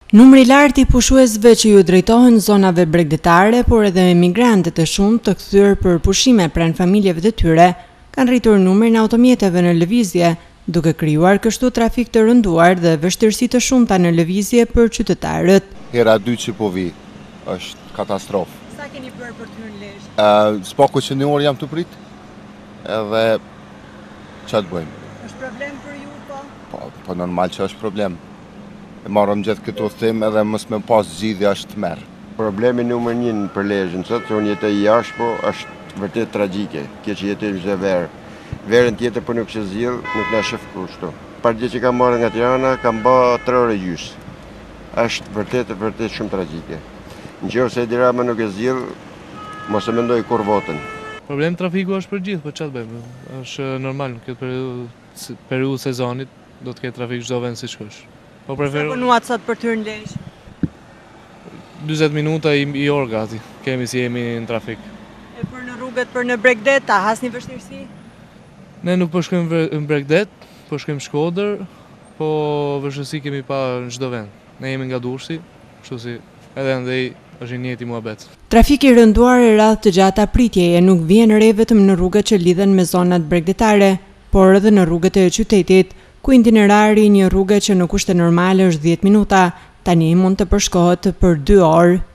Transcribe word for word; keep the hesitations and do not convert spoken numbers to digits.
Numri i lartë i pushuesve që ju drejtohen zonave bregdetare, por edhe emigrantët e shumë të kthyer për pushime pranë familjeve të tyre, kanë rritur numrin e automjeteve në lëvizje, duke krijuar kështu trafik të rënduar dhe vështirësi të shumta në lëvizje për qytetarët. Hera dytë që po vi, është katastrofë. Sa keni bërë për të hyrë në Lezhë? Uh, S'pako që një orë jam të prit, edhe që të bëjmë. Është problem për ju, po? Po, po normal që është problem. E marrëm gjithë këto them edhe mos me pas zgjidhje është merë. Problemi numër një për Lezhën, sot që unë jetoj jashtë, po është vërtet tragjike. Kjo që jetoj çdo verë. Verën tjetër po nuk që zgjidh, nuk na shef kushtu. Parë që kam marrë nga Tirana, kam bë tre orë gjys. Është vërtet vërtet shumë tragjike. Nëse Edi Rama nuk e zgjidh, mos e mendoj kur votën. Problem trafiku është për gjithë, po çfarë bëjmë? Është normal, në këtë periudhë periudhë sezonit do të ketë trafik çdo vend siç është. Po preferoj. Sa punuat sot për të hyrë në Lezhë? dyzet minuta i, i orë gati, kemi si jemi në trafik. E për në rrugët, për në bregdet, a hasni vështirësi? Ne nuk po shkojmë në bregdet, po shkojmë Shkodër, po vështirësi kemi pa në çdo vend. Ne jemi nga Durrësi, kështu si edhe ndej është një njëti muhabet. Trafiki i rënduar e radhë të gjata pritjeje nuk vjen re vetëm në rrugët që lidhen me zonat bregdetare, por edhe në rrugët e qytetit, ku itinerari një rrugë që në kushte normale është dhjetë minuta, tani mund të përshkohet për dy orë.